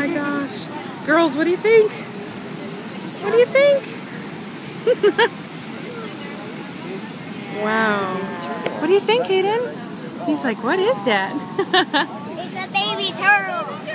gosh. Girls, what do you think? What do you think? Wow. What do you think, Hayden? He's like, what is that? It's a baby turtle.